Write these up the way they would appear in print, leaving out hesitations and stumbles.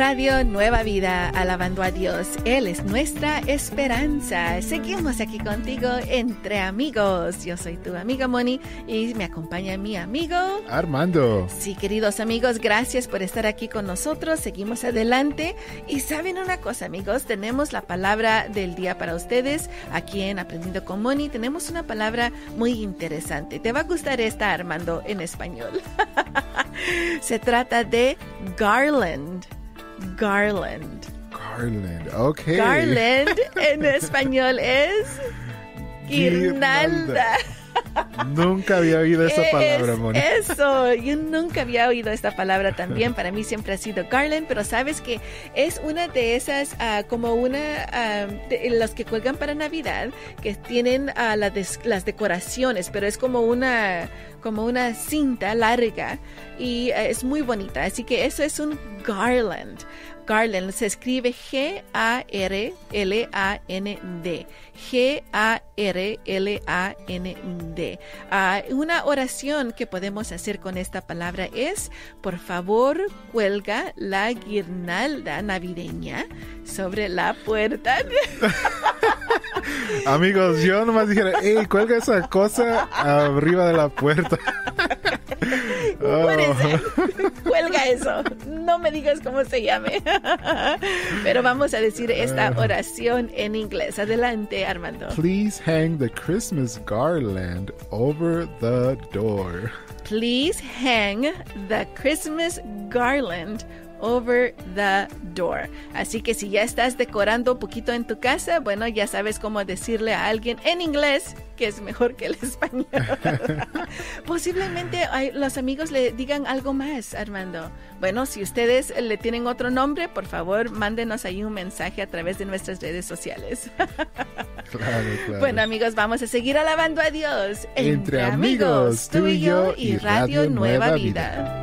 Radio Nueva Vida, alabando a Dios. Él es nuestra esperanza. Seguimos aquí contigo entre amigos. Yo soy tu amiga Moni y me acompaña mi amigo Armando. Sí, queridos amigos, gracias por estar aquí con nosotros. Seguimos adelante. Y saben una cosa, amigos, tenemos la palabra del día para ustedes. Aquí en Aprendiendo con Moni tenemos una palabra muy interesante. Te va a gustar esta, Armando, en español. Se trata de garland. Garland. Garland, ok. Garland en español es guirnalda. Nunca había oído esa palabra, Moni. Eso, yo nunca había oído esta palabra también. Para mí siempre ha sido garland, pero sabes que es una de esas, como una de los que cuelgan para Navidad, que tienen las decoraciones, pero es como una cinta larga y es muy bonita. Así que eso es un garland. Garland se escribe G-A-R-L-A-N-D. G-A-R-L-A-N-D. Una oración que podemos hacer con esta palabra es: por favor, cuelga la guirnalda navideña sobre la puerta. Amigos, yo nomás dijera, hey, cuelga esa cosa arriba de la puerta. Cuelga eso. No me digas cómo se llame. Pero vamos a decir esta oración en inglés. Adelante, Armando. Please hang the Christmas garland over the door. Please hang the Christmas garland over the door. Así que si ya estás decorando un poquito en tu casa, bueno, ya sabes cómo decirle a alguien en inglés que es mejor que el español. Posiblemente los amigos le digan algo más, Armando. Bueno, si ustedes le tienen otro nombre, por favor, mándenos ahí un mensaje a través de nuestras redes sociales. Claro. Bueno, amigos, vamos a seguir alabando a Dios. Entre amigos, tú y yo y Radio Nueva Vida.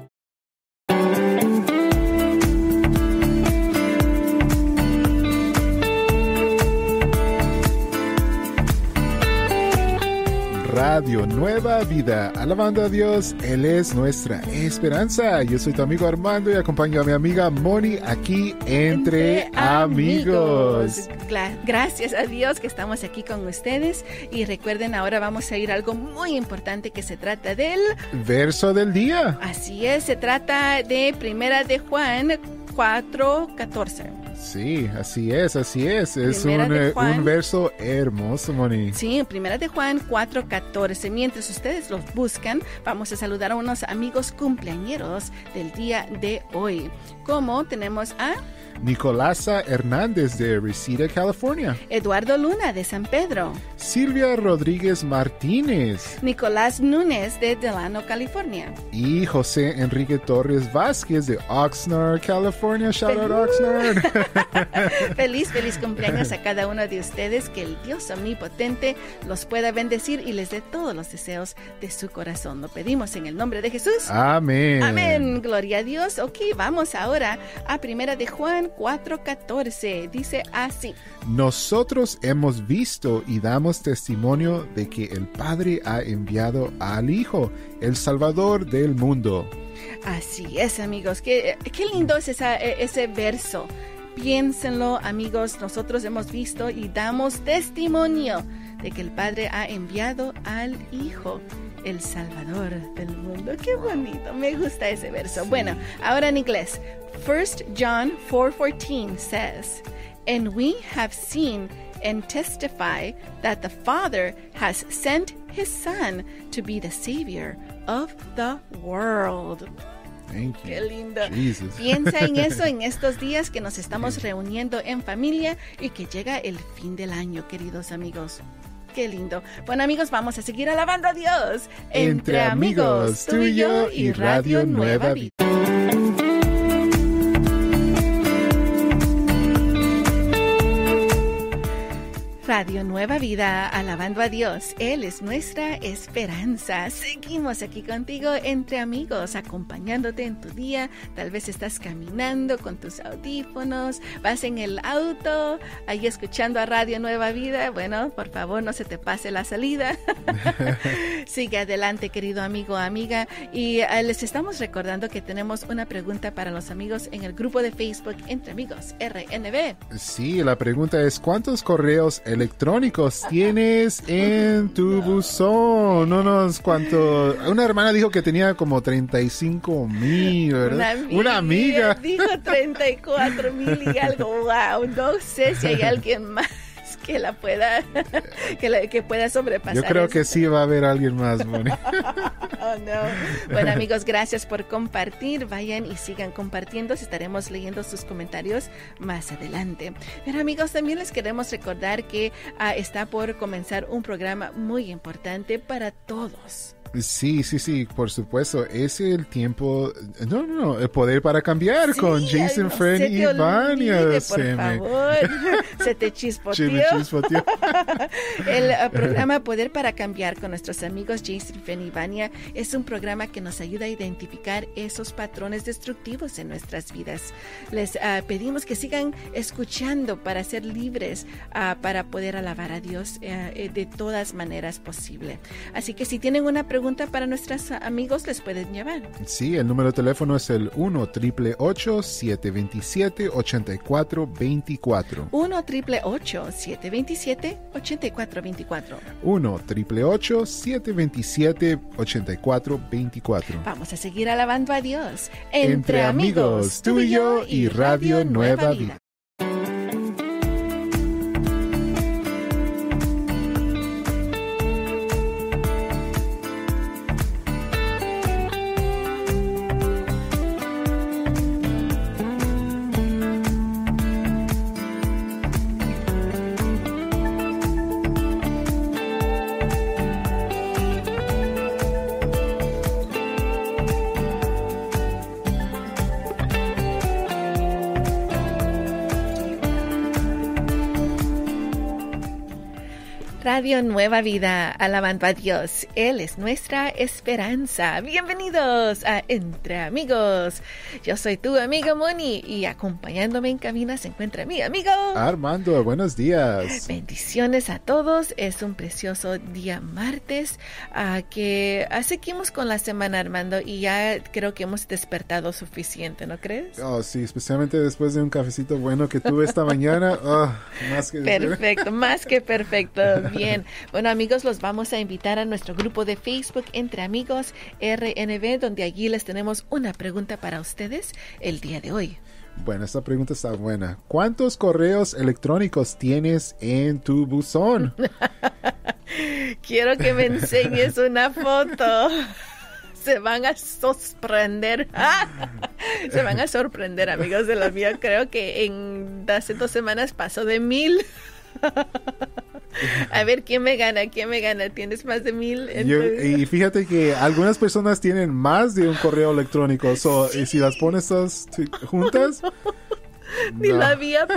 Radio Nueva Vida, alabando a Dios, Él es nuestra esperanza. Yo soy tu amigo Armando y acompaño a mi amiga Moni aquí entre amigos. Gracias a Dios que estamos aquí con ustedes. Y recuerden, ahora vamos a ir a algo muy importante que se trata del verso del día. Así es, se trata de Primera de Juan 4:14. Sí, así es. Es un verso hermoso, Moni. Sí, Primera de Juan 4:14. Mientras ustedes los buscan, vamos a saludar a unos amigos cumpleañeros del día de hoy. Como tenemos a Nicolasa Hernández de Reseda, California. Eduardo Luna de San Pedro. Silvia Rodríguez Martínez. Nicolás Núñez de Delano, California. Y José Enrique Torres Vázquez de Oxnard, California. Shout out Oxnard. Feliz cumpleaños a cada uno de ustedes. Que el Dios omnipotente los pueda bendecir y les dé todos los deseos de su corazón. Lo pedimos en el nombre de Jesús. Amén. Amén. Gloria a Dios. Ok, vamos ahora a Primera de Juan 4:14. Dice así: nosotros hemos visto y damos testimonio de que el Padre ha enviado al Hijo, el Salvador del mundo. Así es, amigos. Qué lindo es ese verso. Piénsenlo, amigos. Nosotros hemos visto y damos testimonio de que el Padre ha enviado al Hijo, el Salvador del mundo. Qué bonito, me gusta ese verso. Sí. Bueno, ahora en inglés. 1 John 4:14 says, and we have seen and testify that the Father has sent his Son to be the Savior of the world. Thank you. Qué lindo. Jesus. Piensa en eso en estos días que nos estamos reuniendo en familia y que llega el fin del año, queridos amigos. Qué lindo. Bueno, amigos, vamos a seguir alabando a Dios. Entre amigos, tú y yo y Radio Nueva Vida. Radio Nueva Vida, alabando a Dios. Él es nuestra esperanza. Seguimos aquí contigo entre amigos, acompañándote en tu día. Tal vez estás caminando con tus audífonos, vas en el auto, ahí escuchando a Radio Nueva Vida. Bueno, por favor, no se te pase la salida. Sigue adelante, querido amigo o amiga. Y les estamos recordando que tenemos una pregunta para los amigos en el grupo de Facebook Entre Amigos RNB. Sí, la pregunta es: ¿cuántos correos electrónicos tienes en tu buzón? Una hermana dijo que tenía como 35,000, ¿verdad? Una amiga dijo 34,000 y algo. Wow, no sé si hay alguien más que la pueda que pueda sobrepasar. Yo creo que sí va a haber alguien más, Moni. Oh, no. Bueno, amigos, gracias por compartir. Vayan y sigan compartiendo. Estaremos leyendo sus comentarios más adelante. Pero, amigos, también les queremos recordar que está por comenzar un programa muy importante para todos. Sí, por supuesto. Es el tiempo, el poder para cambiar, sí, con Jason, Fren y Vania. Por favor, se te chispoteó. El programa Poder para Cambiar con nuestros amigos Jason, Fren y Vania es un programa que nos ayuda a identificar esos patrones destructivos en nuestras vidas. Les pedimos que sigan escuchando para ser libres, para poder alabar a Dios de todas maneras posible. Así que si tienen una pregunta para nuestros amigos, les pueden llamar. Sí, el número de teléfono es el 1-888-727-8424. 1-888-727-8424. 1-888-727-8424. Vamos a seguir alabando a Dios. Entre amigos, tú y yo y Radio Nueva Vida. Radio Nueva Vida, alabando a Dios. Él es nuestra esperanza. Bienvenidos a Entre Amigos. Yo soy tu amiga Moni y acompañándome en cabina se encuentra mi amigo Armando. Buenos días. Bendiciones a todos. Es un precioso día martes que seguimos con la semana, Armando, y ya creo que hemos despertado suficiente, ¿no crees? Oh, sí, especialmente después de un cafecito bueno que tuve esta mañana. Más que perfecto, más que perfecto. Bien, bueno, amigos, los vamos a invitar a nuestro grupo de Facebook Entre Amigos RNB, donde allí les tenemos una pregunta para ustedes el día de hoy. Bueno, esta pregunta está buena. ¿Cuántos correos electrónicos tienes en tu buzón? Quiero que me enseñes una foto. Se van a sorprender. Se van a sorprender, amigos de la mía. Creo que hace 2 semanas pasó de 1,000. A ver, ¿quién me gana? ¿Tienes más de 1,000? Y fíjate que algunas personas tienen más de un correo electrónico. Y si las pones todas juntas... Ni lo había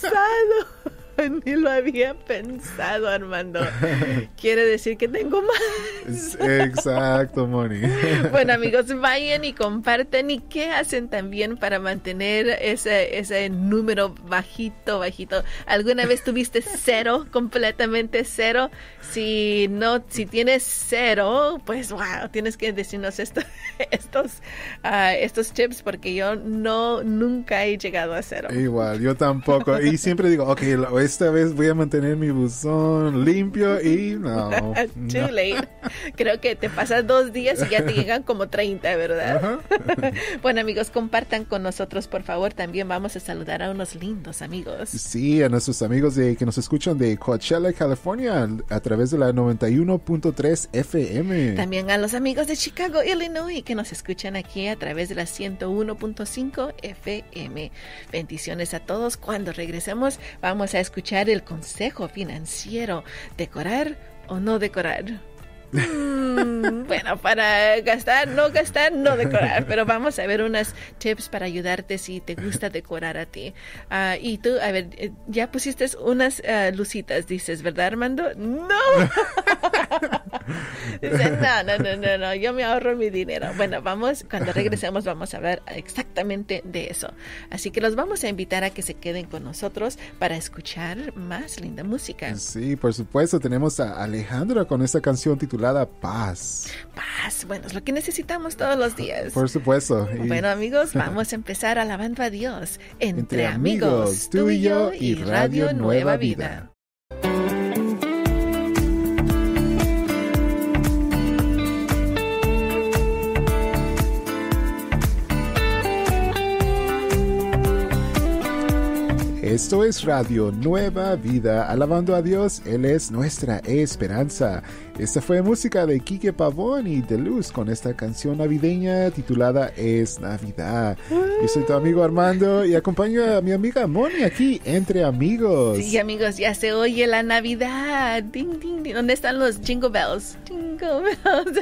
pensado, Armando. Quiere decir que tengo más. Exacto, Moni. Bueno, amigos, vayan y compartan. ¿Y qué hacen también para mantener ese número bajito? ¿Alguna vez tuviste 0, completamente 0? Si tienes 0, pues wow, tienes que decirnos estos tips, porque yo nunca he llegado a 0. Igual, yo tampoco. Y siempre digo, ok, esta vez voy a mantener mi buzón limpio y no. Too late. Creo que te pasas 2 días y ya te llegan como 30, ¿verdad? Bueno, amigos, compartan con nosotros, por favor. También vamos a saludar a unos lindos amigos. Sí, a nuestros amigos que nos escuchan de Coachella, California, a través de la 91.3 FM. También a los amigos de Chicago, Illinois, que nos escuchan aquí a través de la 101.5 FM. Bendiciones a todos. Cuando regresemos, vamos a escuchar el consejo financiero: ¿decorar o no decorar? Bueno, para gastar, no decorar, pero vamos a ver unas tips para ayudarte si te gusta decorar a ti. Y tú, a ver, ya pusiste unas lucitas, dices, ¿verdad, Armando? ¡No! Dice, no, yo me ahorro mi dinero. Bueno, cuando regresemos vamos a hablar exactamente de eso. Así que los vamos a invitar a que se queden con nosotros para escuchar más linda música. Sí, por supuesto, tenemos a Alejandra con esta canción titulada Paz. Paz, bueno, es lo que necesitamos todos los días. Por supuesto. Bueno, amigos, vamos a empezar alabando a Dios. Entre amigos, tú y yo y Radio Nueva Vida. Esto es Radio Nueva Vida, alabando a Dios, Él es nuestra esperanza. Esta fue música de Quique Pavón y de Luz con esta canción navideña titulada Es Navidad. Yo soy tu amigo Armando y acompaño a mi amiga Moni aquí, Entre Amigos. Sí, amigos, ya se oye la Navidad. Ding, ding, ding. ¿Dónde están los jingle bells? Jingle bells.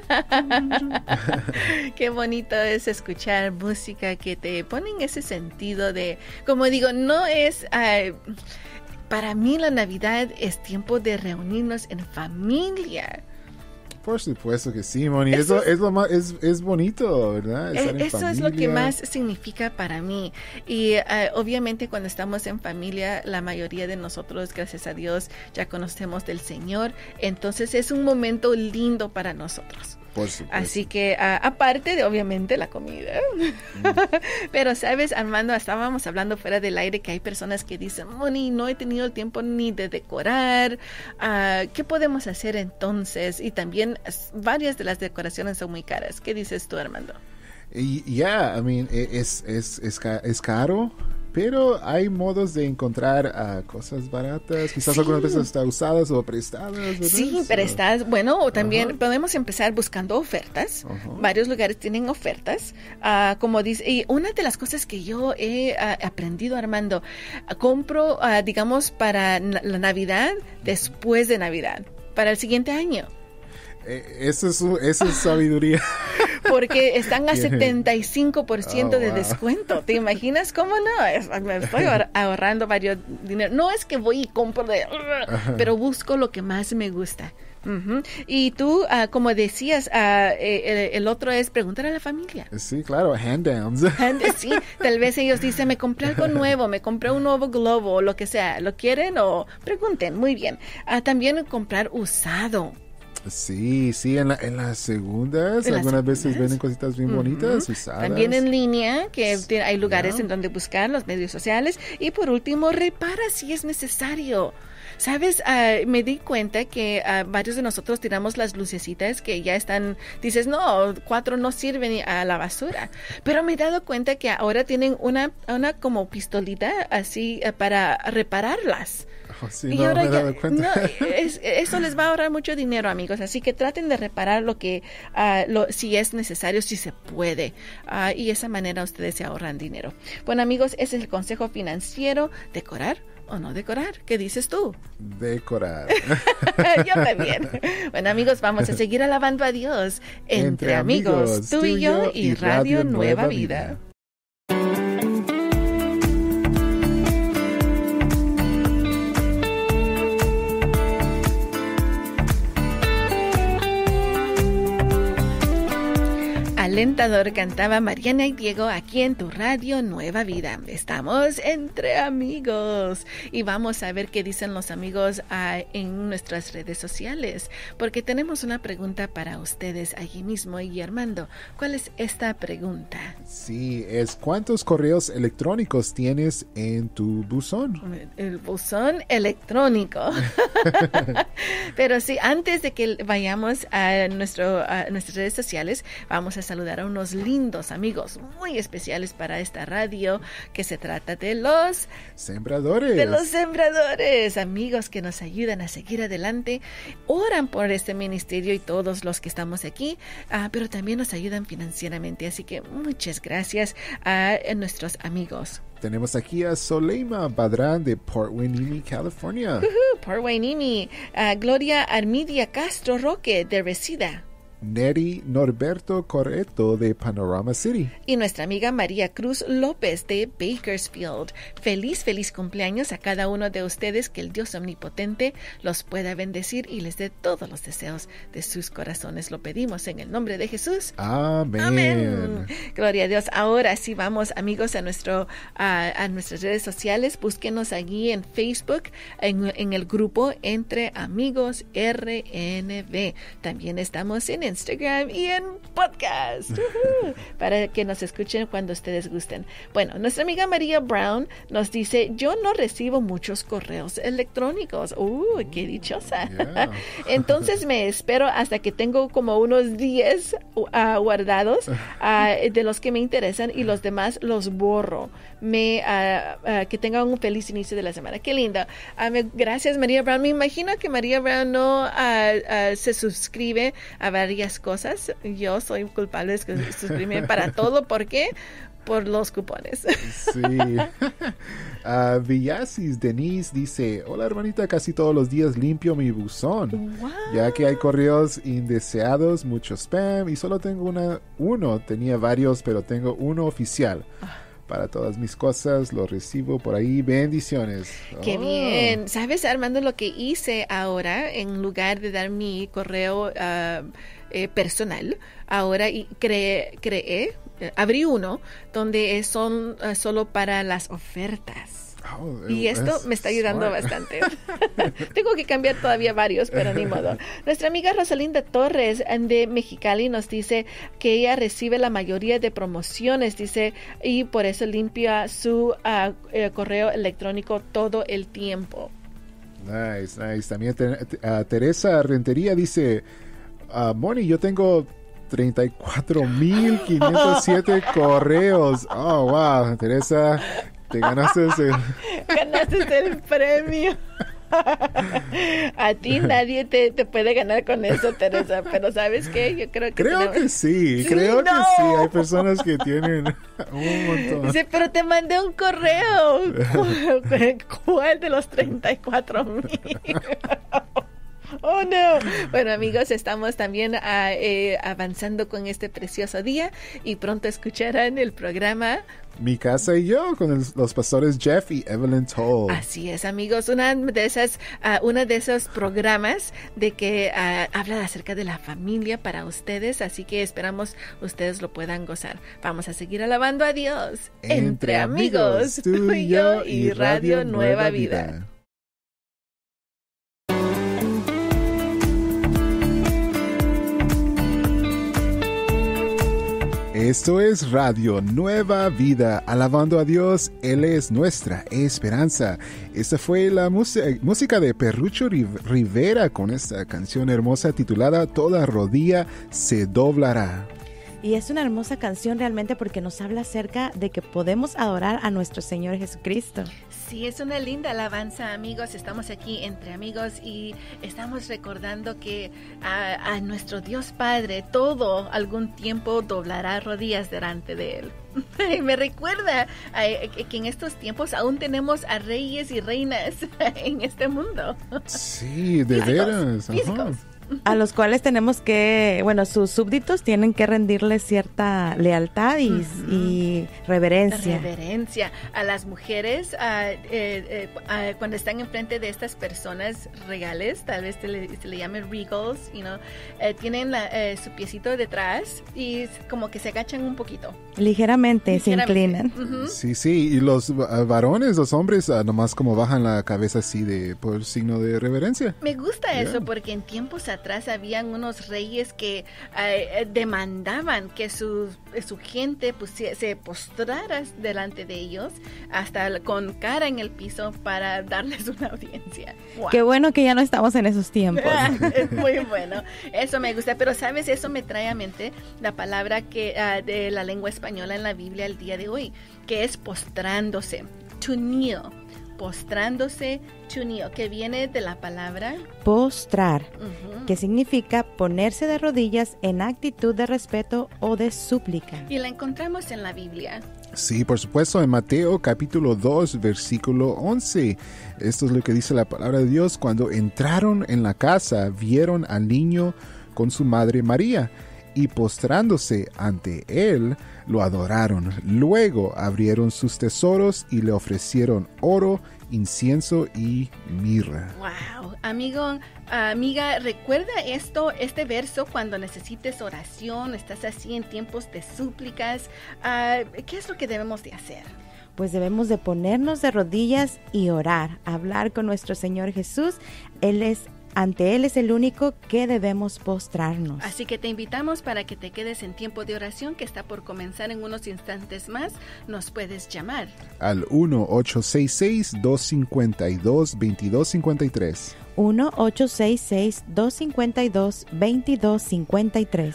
Qué bonito es escuchar música que te pone en ese sentido de, como digo, no es... para mí la Navidad es tiempo de reunirnos en familia. Por supuesto que sí, Moni. Eso es lo más, es bonito, ¿verdad? Eso es lo que más significa para mí. Y obviamente cuando estamos en familia, la mayoría de nosotros, gracias a Dios, ya conocemos del Señor. Entonces es un momento lindo para nosotros. Por supuesto. Así que, aparte de, obviamente, la comida. Pero, ¿sabes, Armando? Estábamos hablando fuera del aire que hay personas que dicen, Moni, no he tenido el tiempo ni de decorar. ¿Qué podemos hacer entonces? Y también varias de las decoraciones son muy caras. ¿Qué dices tú, Armando? Yeah, I mean, es caro. Pero hay modos de encontrar cosas baratas. Quizás sí. Algunas veces están usadas o prestadas, ¿verdad? Sí, prestadas. Bueno, o también podemos empezar buscando ofertas. Varios lugares tienen ofertas. Como dice, y una de las cosas que yo he aprendido, Armando, compro, digamos, para la Navidad, después de Navidad, para el siguiente año. Eso es sabiduría. Porque están a 75% de descuento. ¿Te imaginas cómo no? Me estoy ahorrando varios dinero. No es que voy y compro, pero busco lo que más me gusta. Y tú, como decías, el otro es preguntar a la familia. Sí, claro, hand-downs. Sí, tal vez ellos dicen, me compré algo nuevo, me compré un nuevo globo, o lo que sea. ¿Lo quieren? O pregunten, muy bien. También comprar usado. Sí, en las segundas, algunas veces venden cositas bien bonitas, usadas. También en línea, que hay lugares en donde buscar, los medios sociales. Y por último, repara si es necesario. ¿Sabes? Me di cuenta que varios de nosotros tiramos las lucecitas que ya están, dices, no, 4 no sirven a la basura. Pero me he dado cuenta que ahora tienen una como pistolita así para repararlas. Oh, sí, y no ahora me he dado cuenta. Eso les va a ahorrar mucho dinero, amigos. Así que traten de reparar lo que, si es necesario, si se puede. Y de esa manera ustedes se ahorran dinero. Bueno, amigos, ese es el consejo financiero. ¿Decorar o no decorar? ¿Qué dices tú? Decorar. Yo también. Bueno, amigos, vamos a seguir alabando a Dios. Entre amigos, tú y yo y Radio Nueva Vida. Alentador cantaba Mariana y Diego aquí en tu Radio Nueva Vida. Estamos entre amigos y vamos a ver qué dicen los amigos en nuestras redes sociales, porque tenemos una pregunta para ustedes allí mismo. Y Armando, ¿cuál es esta pregunta? Sí, es ¿cuántos correos electrónicos tienes en tu buzón? El buzón electrónico. Pero sí, antes de que vayamos a nuestras redes sociales, vamos a saludar saludar a unos lindos amigos muy especiales para esta radio, que se trata de los sembradores. De los sembradores, amigos que nos ayudan a seguir adelante, oran por este ministerio y todos los que estamos aquí, pero también nos ayudan financieramente. Así que muchas gracias a nuestros amigos. Tenemos aquí a Soleima Badrán de Port Hueneme, California. Port Hueneme. Gloria Armidia Castro Roque de Reseda. Neri Norberto Correto de Panorama City. Y nuestra amiga María Cruz López de Bakersfield. Feliz cumpleaños a cada uno de ustedes. Que el Dios omnipotente los pueda bendecir y les dé todos los deseos de sus corazones. Lo pedimos en el nombre de Jesús. Amén. Amén. Gloria a Dios. Ahora sí vamos, amigos, a nuestras redes sociales. Búsquenos allí en Facebook, en el grupo Entre Amigos RNB. También estamos en Instagram y en podcast para que nos escuchen cuando ustedes gusten. Bueno, nuestra amiga María Brown nos dice: yo no recibo muchos correos electrónicos. ¡Qué dichosa! Yeah. Entonces me espero hasta que tengo como unos 10 guardados de los que me interesan, y los demás los borro. Que tengan un feliz inicio de la semana. ¡Qué linda! Gracias, María Brown. Me imagino que María Brown no se suscribe a varias cosas. Yo soy culpable de suscribirme para todo. ¿Por qué? Por los cupones. Sí. Villasis Denise dice: hola hermanita, casi todos los días limpio mi buzón. Wow. Ya que hay correos indeseados, mucho spam, y solo tengo uno. Tenía varios, pero tengo uno oficial. Para todas mis cosas, lo recibo por ahí. Bendiciones. ¡Qué bien! ¿Sabes, Armando, lo que hice ahora? En lugar de dar mi correo personal, ahora abrí uno donde son solo para las ofertas. Y esto me está ayudando bastante. Tengo que cambiar todavía varios, pero ni modo. Nuestra amiga Rosalinda Torres de Mexicali nos dice que ella recibe la mayoría de promociones, dice, y por eso limpia su correo electrónico todo el tiempo. Nice. También Teresa Rentería dice: Moni, yo tengo 34,507 correos. Oh, wow, Teresa, te ganaste el premio. A ti nadie te puede ganar con eso, Teresa, pero ¿sabes qué? Yo creo que sí, creo que sí, hay personas que tienen un montón. Sí, pero te mandé un correo. ¿Cuál de los 34,000? Oh, no. Bueno, amigos, estamos también avanzando con este precioso día, y pronto escucharán el programa Mi Casa y Yo con los pastores Jeff y Evelyn Toll. Así es, amigos, una de esos programas de que habla acerca de la familia para ustedes, así que esperamos ustedes lo puedan gozar. Vamos a seguir alabando a Dios entre amigos, tú y yo y Radio Nueva Vida. Esto es Radio Nueva Vida, alabando a Dios, Él es nuestra esperanza. Esta fue la música de Perrucho Rivera con esta canción hermosa titulada Toda rodilla se doblará. Y es una hermosa canción realmente porque nos habla acerca de que podemos adorar a nuestro Señor Jesucristo. Sí, es una linda alabanza, amigos. Estamos aquí entre amigos y estamos recordando que a nuestro Dios Padre todo algún tiempo doblará rodillas delante de Él. Y me recuerda que en estos tiempos aún tenemos a reyes y reinas en este mundo. Sí, de veras. Físicos. A los cuales tenemos que, sus súbditos tienen que rendirles cierta lealtad y reverencia. Reverencia a las mujeres cuando están enfrente de estas personas regales, tal vez se le llame regals, tienen su piecito detrás y como que se agachan un poquito. Ligeramente. Se inclinan. Uh-huh. Sí, y los varones, los hombres, nomás como bajan la cabeza así por signo de reverencia. Me gusta eso porque en tiempos atrás habían unos reyes que demandaban que su gente pues, se postrara delante de ellos, hasta con cara en el piso para darles una audiencia. Wow. Qué bueno que ya no estamos en esos tiempos. Es muy bueno, eso me gusta, pero sabes, eso me trae a mente la palabra que de la lengua española en la Biblia el día de hoy, que es postrándose, to kneel, postrándose, to kneel, que viene de la palabra postrar, que significa ponerse de rodillas en actitud de respeto o de súplica. Y la encontramos en la Biblia. Sí, por supuesto, en Mateo capítulo 2, versículo 11. Esto es lo que dice la palabra de Dios. Cuando entraron en la casa, vieron al niño con su madre María, y postrándose ante él, lo adoraron. Luego abrieron sus tesoros y le ofrecieron oro, incienso y mirra. Wow, amiga, recuerda este verso cuando necesites oración, estás así en tiempos de súplicas. ¿Qué es lo que debemos de hacer? Pues debemos de ponernos de rodillas y orar, hablar con nuestro Señor Jesús. Ante Él es el único que debemos postrarnos. Así que te invitamos para que te quedes en tiempo de oración que está por comenzar en unos instantes más. Nos puedes llamar al 1-866-252-2253. 1-866-252-2253.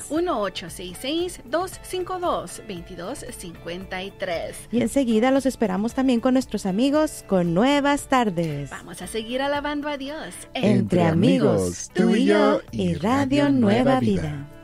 1-866-252-2253. Y enseguida los esperamos también con nuestros amigos con Nuevas Tardes. Vamos a seguir alabando a Dios. Entre amigos, tú y yo y Radio Nueva Vida.